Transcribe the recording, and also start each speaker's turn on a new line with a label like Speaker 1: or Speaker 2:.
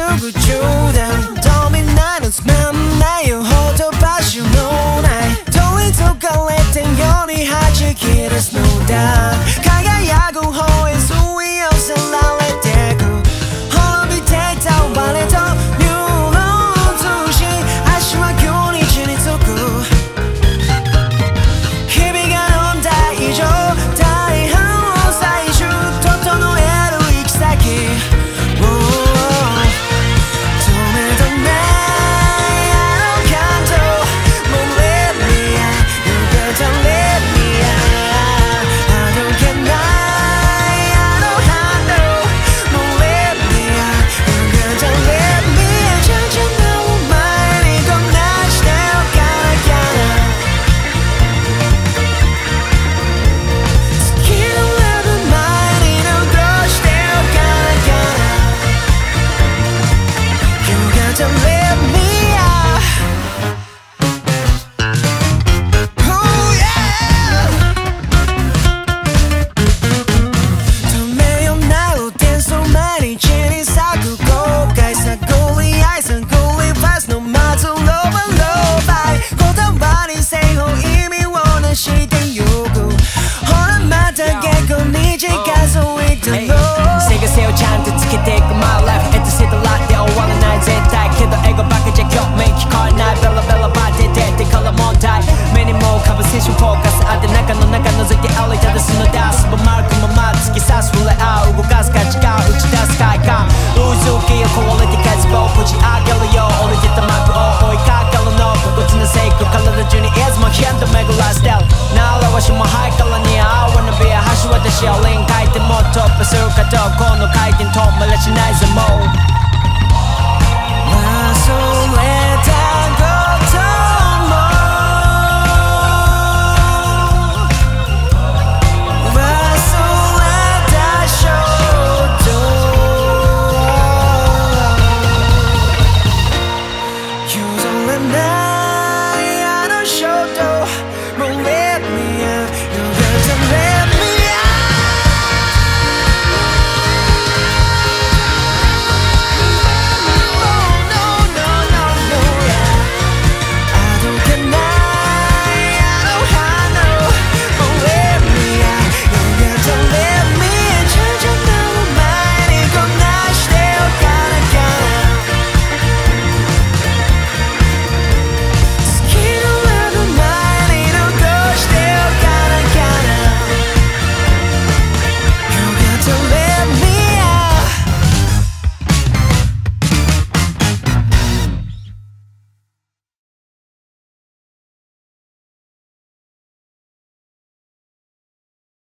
Speaker 1: ぐ中断止めないのつまんないよほとばしのない取りつかれてように弾き出すのだ輝く方へ吸い寄せられてく滅びてたバレとニューロー通し足は今日につく日々が飲んだ以上大半を最終整える行き先ちゃんとつけていく My life エトセトラで終わらない絶対けど英語ばかじゃ今日目聞こえないベラベラバー出てから問題目にも浮かぶ青春フォーカスあって中の中覗いて歩いたりすのだスーパーマークもま突き刺す触れ合う動かす価値観打ち出す快感渦浮きを壊れて絶望こじ上げるよ降りてた幕を追いかかるの武骨なセイク体中にいつもヒント巡らせてるならわしもハイカラに I wanna be a 橋渡しを輪回転も突破するかどうこの回転止まらしないぜもう